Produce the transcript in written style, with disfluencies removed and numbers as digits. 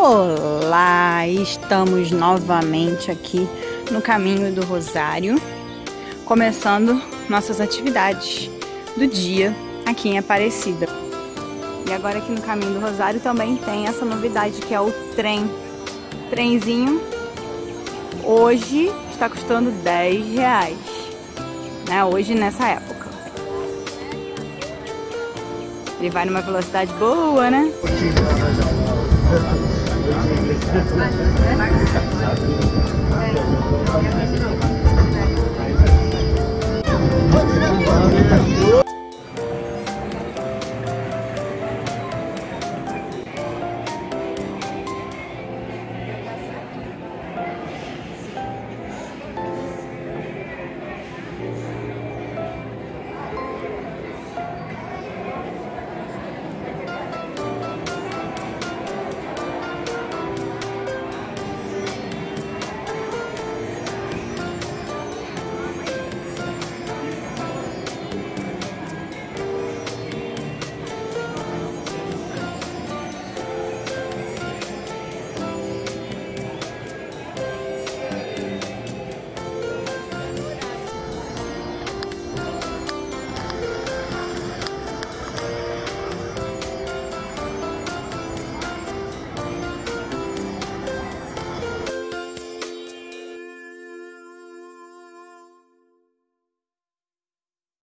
Olá, estamos novamente aqui no Caminho do Rosário, começando nossas atividades do dia aqui em Aparecida. E agora aqui no Caminho do Rosário também tem essa novidade que é o trenzinho. Hoje está custando R$10, né? Hoje nessa época. Ele vai numa velocidade boa, né?